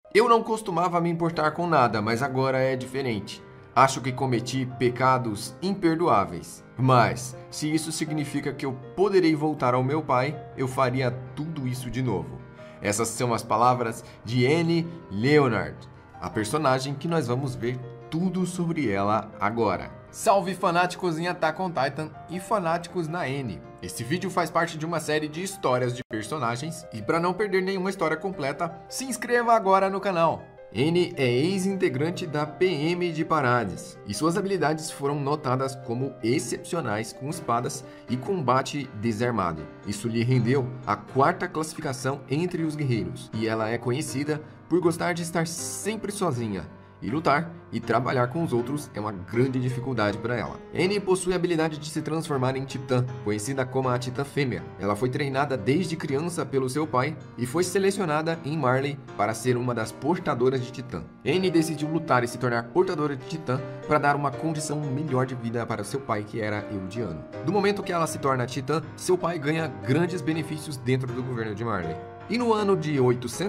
Eu não costumava me importar com nada, mas agora é diferente. Acho que cometi pecados imperdoáveis. Mas, se isso significa que eu poderei voltar ao meu pai, eu faria tudo isso de novo. Essas são as palavras de Annie Leonard, a personagem que nós vamos ver tudo sobre ela agora. Salve fanáticos em Attack on Titan e fanáticos na Annie. Esse vídeo faz parte de uma série de histórias de personagens e para não perder nenhuma história completa, se inscreva agora no canal. Annie é ex-integrante da PM de Parades e suas habilidades foram notadas como excepcionais com espadas e combate desarmado. Isso lhe rendeu a 4ª classificação entre os guerreiros e ela é conhecida por gostar de estar sempre sozinha. E lutar e trabalhar com os outros é uma grande dificuldade para ela. Annie possui a habilidade de se transformar em titã, conhecida como a Titã Fêmea. Ela foi treinada desde criança pelo seu pai e foi selecionada em Marley para ser uma das portadoras de titã. Annie decidiu lutar e se tornar portadora de titã para dar uma condição melhor de vida para seu pai, que era Eldiano. Do momento que ela se torna titã, seu pai ganha grandes benefícios dentro do governo de Marley. E no ano de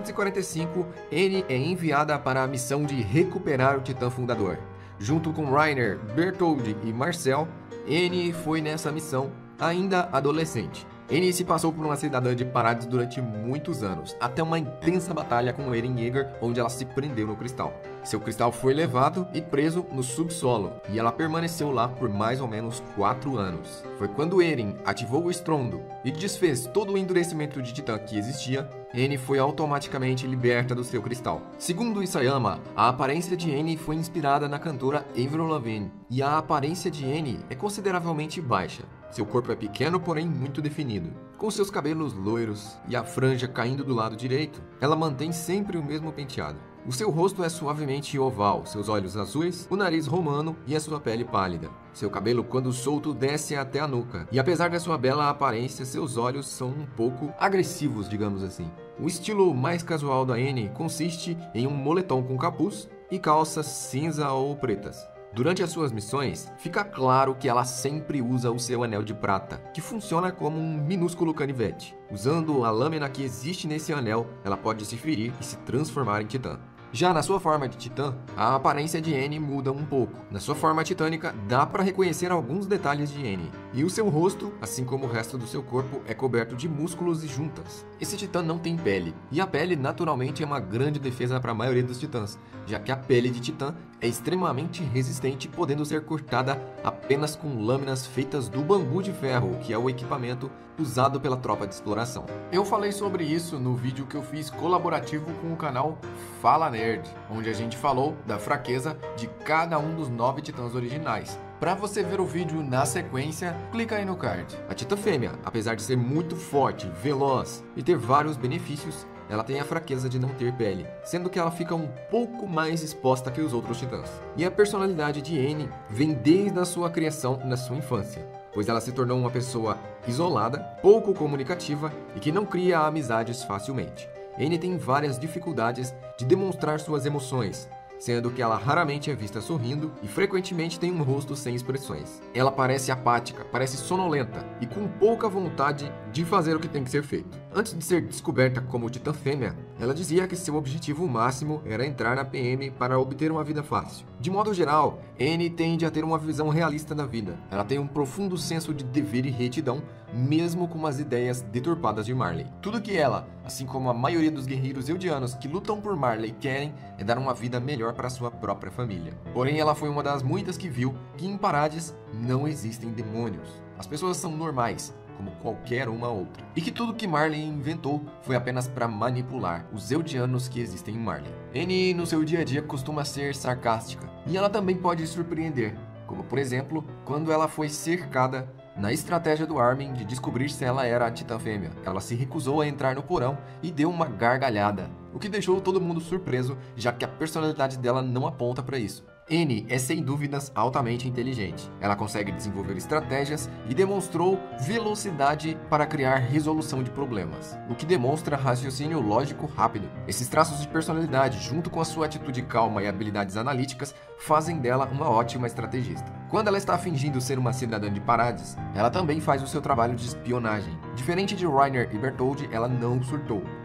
845, Annie é enviada para a missão de recuperar o Titã Fundador. Junto com Reiner, Bertholdt e Marcel, Annie foi nessa missão ainda adolescente. Annie se passou por uma cidadã de Parades durante muitos anos, até uma intensa batalha com Eren Yeager, onde ela se prendeu no cristal. Seu cristal foi levado e preso no subsolo, e ela permaneceu lá por mais ou menos 4 anos. Foi quando Eren ativou o estrondo e desfez todo o endurecimento de Titã que existia, Annie foi automaticamente liberta do seu cristal. Segundo Isayama, a aparência de Annie foi inspirada na cantora Avril Lavigne, e a aparência de Annie é consideravelmente baixa. Seu corpo é pequeno, porém muito definido. Com seus cabelos loiros e a franja caindo do lado direito, ela mantém sempre o mesmo penteado. O seu rosto é suavemente oval, seus olhos azuis, o nariz romano e a sua pele pálida. Seu cabelo, quando solto, desce até a nuca. E apesar da sua bela aparência, seus olhos são um pouco agressivos, digamos assim. O estilo mais casual da Annie consiste em um moletom com capuz e calças cinza ou pretas. Durante as suas missões, fica claro que ela sempre usa o seu anel de prata, que funciona como um minúsculo canivete. Usando a lâmina que existe nesse anel, ela pode se ferir e se transformar em titã. Já na sua forma de titã, a aparência de Annie muda um pouco. Na sua forma titânica, dá para reconhecer alguns detalhes de Annie. E o seu rosto, assim como o resto do seu corpo, é coberto de músculos e juntas. Esse titã não tem pele, e a pele naturalmente é uma grande defesa para a maioria dos titãs, já que a pele de titã é extremamente resistente, podendo ser cortada apenas com lâminas feitas do bambu de ferro, que é o equipamento usado pela tropa de exploração. Eu falei sobre isso no vídeo que eu fiz colaborativo com o canal Fala Nerd, onde a gente falou da fraqueza de cada um dos 9 titãs originais. Para você ver o vídeo na sequência, clica aí no card. A Titã Fêmea, apesar de ser muito forte, veloz e ter vários benefícios, ela tem a fraqueza de não ter pele, sendo que ela fica um pouco mais exposta que os outros titãs. E a personalidade de Annie vem desde a sua criação na sua infância, pois ela se tornou uma pessoa isolada, pouco comunicativa e que não cria amizades facilmente. Annie tem várias dificuldades de demonstrar suas emoções, sendo que ela raramente é vista sorrindo e frequentemente tem um rosto sem expressões. Ela parece apática, parece sonolenta e com pouca vontade de fazer o que tem que ser feito. Antes de ser descoberta como Titã Fêmea, ela dizia que seu objetivo máximo era entrar na PM para obter uma vida fácil. De modo geral, Annie tende a ter uma visão realista da vida. Ela tem um profundo senso de dever e retidão, mesmo com as ideias deturpadas de Marley. Tudo que ela, assim como a maioria dos guerreiros eldianos que lutam por Marley, querem é dar uma vida melhor para sua própria família. Porém, ela foi uma das muitas que viu que em Parades não existem demônios. As pessoas são normais, como qualquer uma outra. E que tudo que Marley inventou foi apenas para manipular os eldianos que existem em Marley. Annie, no seu dia a dia, costuma ser sarcástica. E ela também pode surpreender, como por exemplo, quando ela foi cercada na estratégia do Armin de descobrir se ela era a Titã Fêmea. Ela se recusou a entrar no porão e deu uma gargalhada, o que deixou todo mundo surpreso, já que a personalidade dela não aponta para isso. Annie é sem dúvidas altamente inteligente. Ela consegue desenvolver estratégias e demonstrou velocidade para criar resolução de problemas, o que demonstra raciocínio lógico rápido. Esses traços de personalidade, junto com a sua atitude calma e habilidades analíticas, fazem dela uma ótima estrategista. Quando ela está fingindo ser uma cidadã de Parades, ela também faz o seu trabalho de espionagem. Diferente de Reiner e Bertholdt, ela não surtou.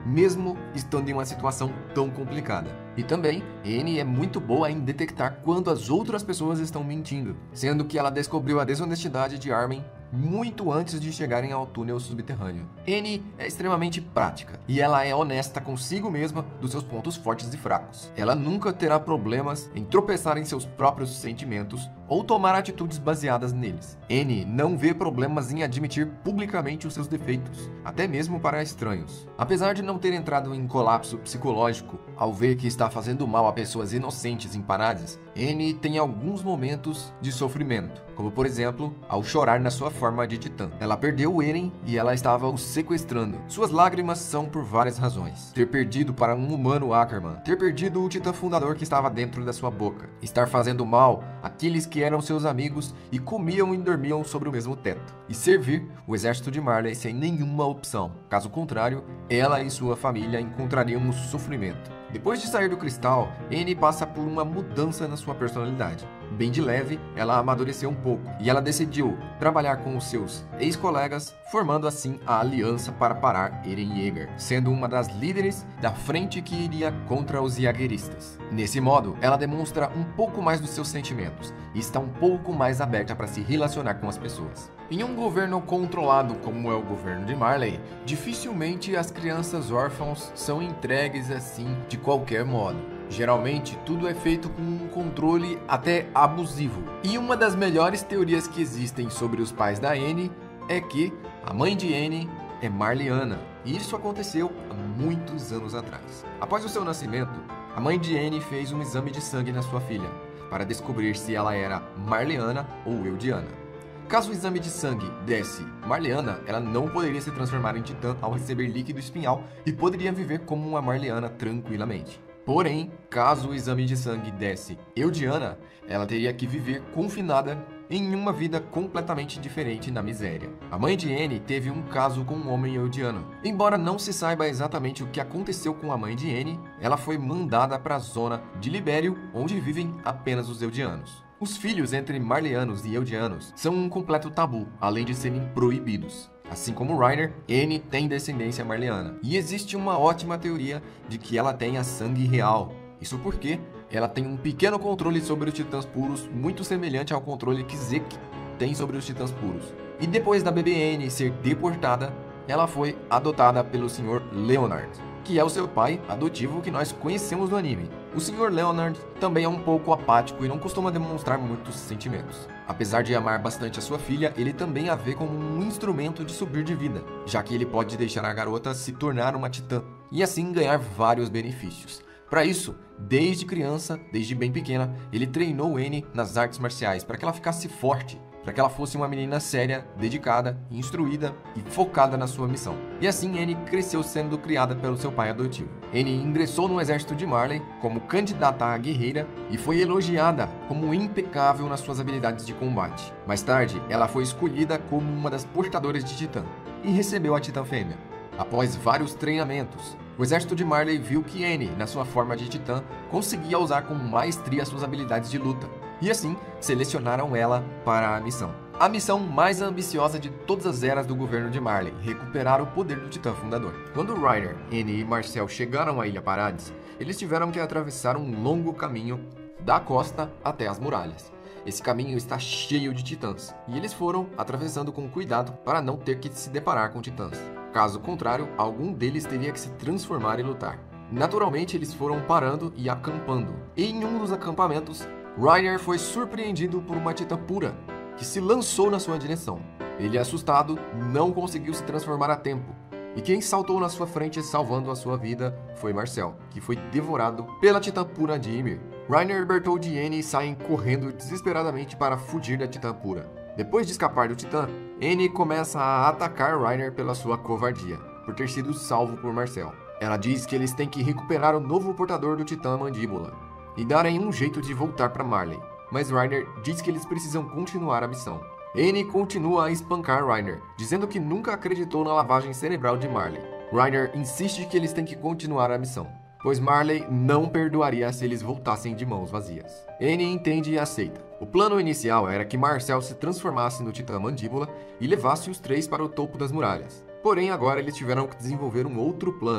mesmo estando em uma situação tão complicada. E também, Annie é muito boa em detectar quando as outras pessoas estão mentindo, sendo que ela descobriu a desonestidade de Armin muito antes de chegarem ao túnel subterrâneo. Annie é extremamente prática e ela é honesta consigo mesma dos seus pontos fortes e fracos. Ela nunca terá problemas em tropeçar em seus próprios sentimentos ou tomar atitudes baseadas neles. Annie não vê problemas em admitir publicamente os seus defeitos, até mesmo para estranhos. Apesar de não ter entrado em colapso psicológico ao ver que está fazendo mal a pessoas inocentes em Parades, Annie tem alguns momentos de sofrimento, como por exemplo, ao chorar na sua forma de titã. Ela perdeu o Eren e ela estava o sequestrando. Suas lágrimas são por várias razões. Ter perdido para um humano Ackerman, ter perdido o titã fundador que estava dentro da sua boca, estar fazendo mal àqueles que eram seus amigos e comiam e dormiam sobre o mesmo teto, e servir o exército de Marley sem nenhuma opção. Caso contrário, ela e sua família encontrariam um sofrimento. Depois de sair do cristal, Annie passa por uma mudança na sua personalidade. Bem de leve, ela amadureceu um pouco e ela decidiu trabalhar com os seus ex-colegas, formando assim a aliança para parar Eren Yeager, sendo uma das líderes da frente que iria contra os Jaegeristas. Nesse modo, ela demonstra um pouco mais dos seus sentimentos e está um pouco mais aberta para se relacionar com as pessoas. Em um governo controlado como é o governo de Marley, dificilmente as crianças órfãos são entregues assim de qualquer modo. Geralmente, tudo é feito com um controle até abusivo. E uma das melhores teorias que existem sobre os pais da Annie é que a mãe de Annie é Marliana. E isso aconteceu há muitos anos atrás. Após o seu nascimento, a mãe de Annie fez um exame de sangue na sua filha, para descobrir se ela era Marliana ou Eldiana. Caso o exame de sangue desse Marliana, ela não poderia se transformar em titã ao receber líquido espinhal e poderia viver como uma Marliana tranquilamente. Porém, caso o exame de sangue desse Eldiana, ela teria que viver confinada em uma vida completamente diferente na miséria. A mãe de Annie teve um caso com um homem eldiano. Embora não se saiba exatamente o que aconteceu com a mãe de Annie, ela foi mandada para a zona de Libério, onde vivem apenas os eldianos. Os filhos entre Marleyanos e Eldianos são um completo tabu, além de serem proibidos. Assim como Reiner, Annie tem descendência marleana. E existe uma ótima teoria de que ela tenha sangue real. Isso porque ela tem um pequeno controle sobre os titãs puros, muito semelhante ao controle que Zeke tem sobre os titãs puros. E depois da BBN ser deportada, ela foi adotada pelo Sr. Leonard, que é o seu pai adotivo que nós conhecemos no anime. O Sr. Leonard também é um pouco apático e não costuma demonstrar muitos sentimentos. Apesar de amar bastante a sua filha, ele também a vê como um instrumento de subir de vida, já que ele pode deixar a garota se tornar uma titã e assim ganhar vários benefícios. Para isso, desde criança, desde bem pequena, ele treinou Annie nas artes marciais para que ela ficasse forte, para que ela fosse uma menina séria, dedicada, instruída e focada na sua missão. E assim Annie cresceu sendo criada pelo seu pai adotivo. Annie ingressou no exército de Marley como candidata a guerreira e foi elogiada como impecável nas suas habilidades de combate. Mais tarde, ela foi escolhida como uma das portadoras de Titã e recebeu a Titã Fêmea. Após vários treinamentos, o exército de Marley viu que Annie, na sua forma de Titã, conseguia usar com maestria suas habilidades de luta. E assim, selecionaram ela para a missão. A missão mais ambiciosa de todas as eras do governo de Marley, recuperar o poder do Titã Fundador. Quando Reiner, Annie e Marcel chegaram à Ilha Parades, eles tiveram que atravessar um longo caminho da costa até as muralhas. Esse caminho está cheio de titãs, e eles foram atravessando com cuidado para não ter que se deparar com titãs. Caso contrário, algum deles teria que se transformar e lutar. Naturalmente, eles foram parando e acampando. E em um dos acampamentos, Reiner foi surpreendido por uma titã pura, que se lançou na sua direção. Ele, assustado, não conseguiu se transformar a tempo. E quem saltou na sua frente salvando a sua vida foi Marcel, que foi devorado pela titã pura de Ymir. Reiner, Bertholdt e Annie saem correndo desesperadamente para fugir da titã pura. Depois de escapar do titã, Annie começa a atacar Reiner pela sua covardia, por ter sido salvo por Marcel. Ela diz que eles têm que recuperar o novo portador do titã Mandíbula e darem um jeito de voltar para Marley. Mas Reiner diz que eles precisam continuar a missão. Annie continua a espancar Reiner, dizendo que nunca acreditou na lavagem cerebral de Marley. Reiner insiste que eles têm que continuar a missão, pois Marley não perdoaria se eles voltassem de mãos vazias. Annie entende e aceita. O plano inicial era que Marcel se transformasse no Titã Mandíbula e levasse os três para o topo das muralhas. Porém, agora eles tiveram que desenvolver um outro plano,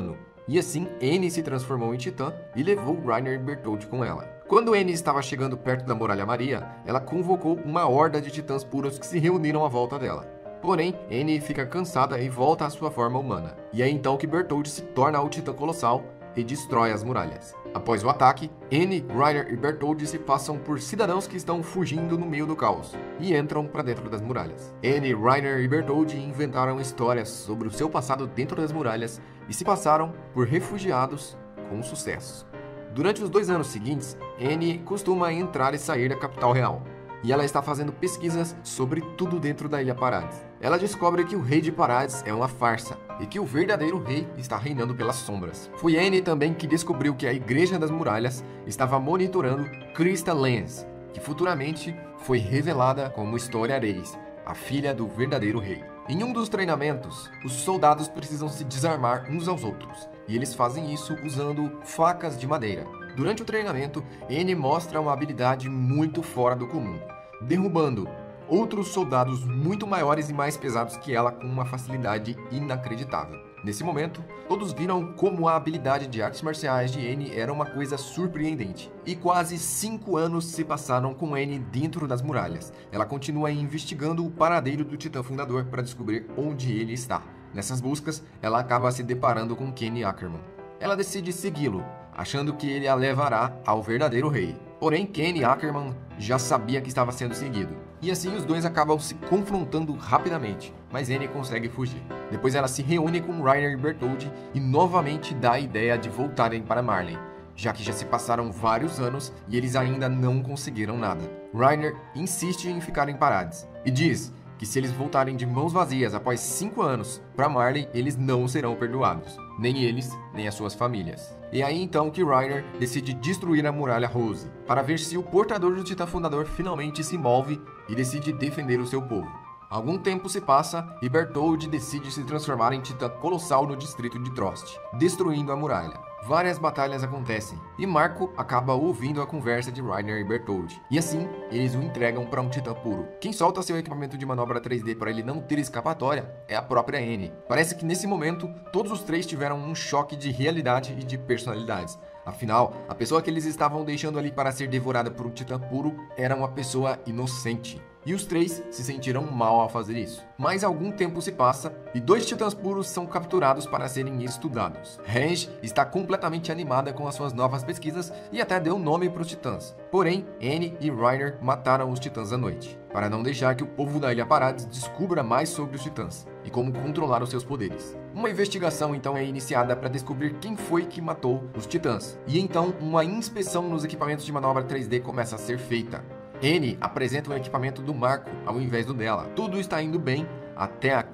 E assim, Annie se transformou em Titã e levou Reiner e Bertholdt com ela. Quando Annie estava chegando perto da Muralha Maria, ela convocou uma horda de titãs puros que se reuniram à volta dela. Porém, Annie fica cansada e volta à sua forma humana. E é então que Bertholdt se torna o Titã Colossal e destrói as muralhas. Após o ataque, Annie, Reiner e Bertholdt se passam por cidadãos que estão fugindo no meio do caos e entram para dentro das muralhas. Annie, Reiner e Bertholdt inventaram histórias sobre o seu passado dentro das muralhas e se passaram por refugiados com sucesso. Durante os 2 anos seguintes, Annie costuma entrar e sair da capital real, e ela está fazendo pesquisas sobre tudo dentro da Ilha Parades. Ela descobre que o rei de Parades é uma farsa e que o verdadeiro rei está reinando pelas sombras. Foi Annie também que descobriu que a Igreja das Muralhas estava monitorando Krista Lance, que futuramente foi revelada como Historia Reis, a filha do verdadeiro rei. Em um dos treinamentos, os soldados precisam se desarmar uns aos outros, e eles fazem isso usando facas de madeira. Durante o treinamento, Annie mostra uma habilidade muito fora do comum, derrubando outros soldados muito maiores e mais pesados que ela com uma facilidade inacreditável. Nesse momento, todos viram como a habilidade de artes marciais de Annie era uma coisa surpreendente. E quase 5 anos se passaram com Annie dentro das muralhas. Ela continua investigando o paradeiro do Titã Fundador para descobrir onde ele está. Nessas buscas, ela acaba se deparando com Kenny Ackerman. Ela decide segui-lo, achando que ele a levará ao verdadeiro rei. Porém, Kenny Ackerman já sabia que estava sendo seguido. E assim os dois acabam se confrontando rapidamente, mas Annie consegue fugir. Depois ela se reúne com Reiner e Bertholdt e novamente dá a ideia de voltarem para Marley, já que já se passaram vários anos e eles ainda não conseguiram nada. Reiner insiste em ficar em Parades e diz que se eles voltarem de mãos vazias após 5 anos para Marley, eles não serão perdoados, nem eles, nem as suas famílias. E aí então que Reiner decide destruir a Muralha Rose, para ver se o portador do Titã Fundador finalmente se move e decide defender o seu povo. Algum tempo se passa e Bertholdt decide se transformar em Titã Colossal no distrito de Trost, destruindo a muralha. Várias batalhas acontecem, e Marco acaba ouvindo a conversa de Reiner e Bertholdt. E assim, eles o entregam para um Titã puro. Quem solta seu equipamento de manobra 3D para ele não ter escapatória é a própria Annie. Parece que nesse momento, todos os três tiveram um choque de realidade e de personalidades. Afinal, a pessoa que eles estavam deixando ali para ser devorada por um Titã puro era uma pessoa inocente. E os três se sentiram mal ao fazer isso. Mas algum tempo se passa e 2 titãs puros são capturados para serem estudados. Range está completamente animada com as suas novas pesquisas e até deu nome para os titãs. Porém, Annie e Reiner mataram os titãs à noite, para não deixar que o povo da Ilha Parades descubra mais sobre os titãs e como controlar os seus poderes. Uma investigação então é iniciada para descobrir quem foi que matou os titãs. E então uma inspeção nos equipamentos de manobra 3D começa a ser feita. Annie apresenta o equipamento do Marco ao invés do dela. Tudo está indo bem até a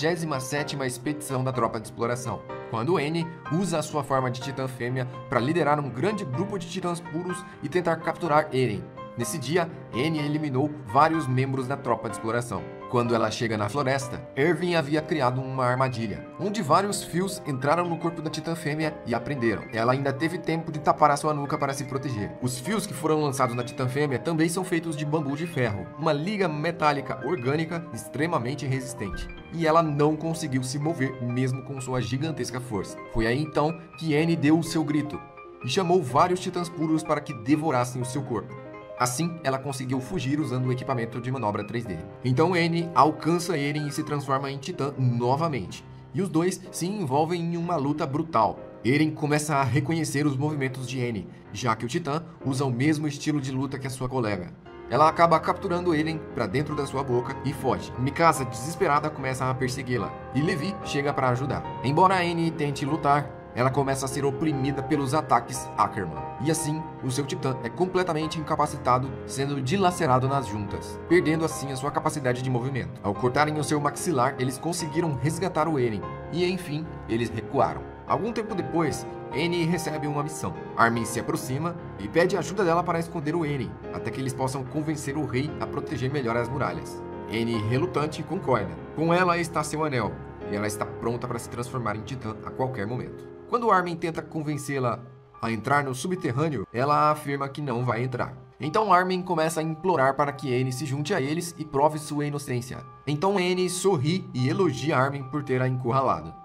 57ª expedição da tropa de exploração, quando Annie usa a sua forma de titã fêmea para liderar um grande grupo de titãs puros e tentar capturar Eren. Nesse dia, Annie eliminou vários membros da tropa de exploração. Quando ela chega na floresta, Erwin havia criado uma armadilha, onde vários fios entraram no corpo da titã fêmea e a prenderam. Ela ainda teve tempo de tapar a sua nuca para se proteger. Os fios que foram lançados na titã fêmea também são feitos de bambu de ferro, uma liga metálica orgânica extremamente resistente. E ela não conseguiu se mover mesmo com sua gigantesca força. Foi aí então que Annie deu o seu grito e chamou vários titãs puros para que devorassem o seu corpo. Assim, ela conseguiu fugir usando o equipamento de manobra 3D. Então Annie alcança Eren e se transforma em Titã novamente. E os dois se envolvem em uma luta brutal. Eren começa a reconhecer os movimentos de Annie, já que o Titã usa o mesmo estilo de luta que a sua colega. Ela acaba capturando Eren para dentro da sua boca e foge. Mikasa, desesperada, começa a persegui-la. E Levi chega para ajudar. Embora Annie tente lutar, ela começa a ser oprimida pelos ataques Ackerman. E assim, o seu titã é completamente incapacitado, sendo dilacerado nas juntas, perdendo assim a sua capacidade de movimento. Ao cortarem o seu maxilar, eles conseguiram resgatar o Eren. E enfim, eles recuaram. Algum tempo depois, Annie recebe uma missão. Armin se aproxima e pede ajuda dela para esconder o Eren, até que eles possam convencer o rei a proteger melhor as muralhas. Annie, relutante, concorda. Com ela está seu anel, e ela está pronta para se transformar em titã a qualquer momento. Quando Armin tenta convencê-la a entrar no subterrâneo, ela afirma que não vai entrar. Então Armin começa a implorar para que Annie se junte a eles e prove sua inocência. Então Annie sorri e elogia Armin por ter a encurralado.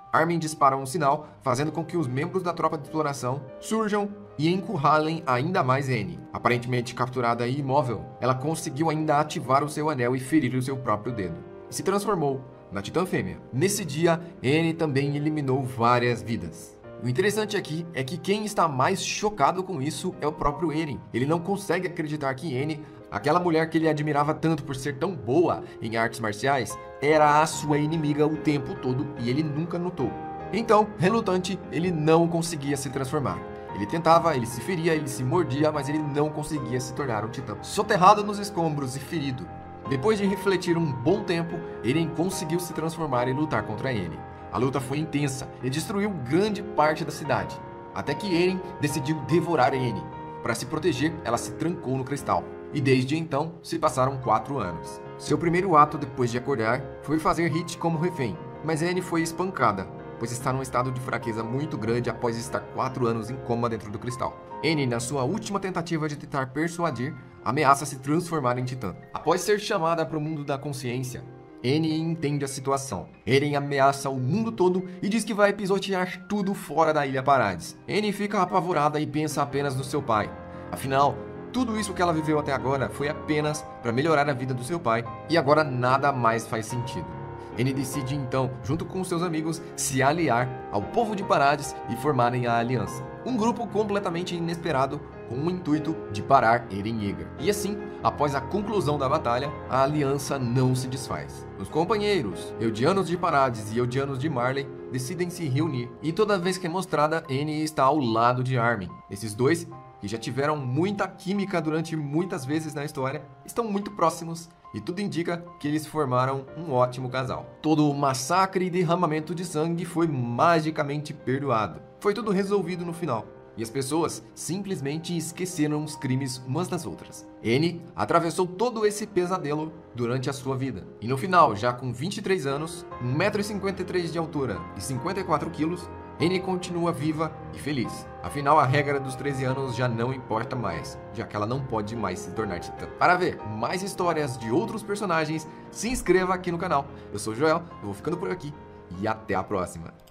Armin dispara um sinal, fazendo com que os membros da tropa de exploração surjam e encurralem ainda mais Annie. Aparentemente capturada e imóvel, ela conseguiu ainda ativar o seu anel e ferir o seu próprio dedo. E se transformou na Titã Fêmea. Nesse dia, Annie também eliminou várias vidas. O interessante aqui é que quem está mais chocado com isso é o próprio Eren. Ele não consegue acreditar que Annie, aquela mulher que ele admirava tanto por ser tão boa em artes marciais, era a sua inimiga o tempo todo e ele nunca notou. Então, relutante, ele não conseguia se transformar. Ele tentava, ele se feria, ele se mordia, mas ele não conseguia se tornar um titã. Soterrado nos escombros e ferido, depois de refletir um bom tempo, Eren conseguiu se transformar e lutar contra Annie. A luta foi intensa e destruiu grande parte da cidade, até que Eren decidiu devorar Annie. Para se proteger, ela se trancou no cristal. E desde então, se passaram 4 anos. Seu primeiro ato depois de acordar foi fazer Hit como refém, mas Annie foi espancada, pois está num estado de fraqueza muito grande após estar 4 anos em coma dentro do cristal. Annie, na sua última tentativa de tentar persuadir, ameaça se transformar em titã. Após ser chamada para o mundo da consciência, Annie entende a situação. Eren ameaça o mundo todo e diz que vai pisotear tudo fora da Ilha Parades. Annie fica apavorada e pensa apenas no seu pai. Afinal, tudo isso que ela viveu até agora foi apenas para melhorar a vida do seu pai, e agora nada mais faz sentido. Annie decide então, junto com seus amigos, se aliar ao povo de Parades e formarem a Aliança. Um grupo completamente inesperado com o intuito de parar Eren Yeager. E assim, após a conclusão da batalha, a aliança não se desfaz. Os companheiros, Eldianos de Parades e Eldianos de Marley, decidem se reunir, e toda vez que é mostrada, Annie está ao lado de Armin. Esses dois, que já tiveram muita química durante muitas vezes na história, estão muito próximos, e tudo indica que eles formaram um ótimo casal. Todo o massacre e derramamento de sangue foi magicamente perdoado. Foi tudo resolvido no final. E as pessoas simplesmente esqueceram os crimes umas das outras. Annie atravessou todo esse pesadelo durante a sua vida. E no final, já com 23 anos, 1,53 m de altura e 54 quilos, Annie continua viva e feliz. Afinal, a regra dos 13 anos já não importa mais, já que ela não pode mais se tornar titã. Para ver mais histórias de outros personagens, se inscreva aqui no canal. Eu sou o Joel, eu vou ficando por aqui e até a próxima.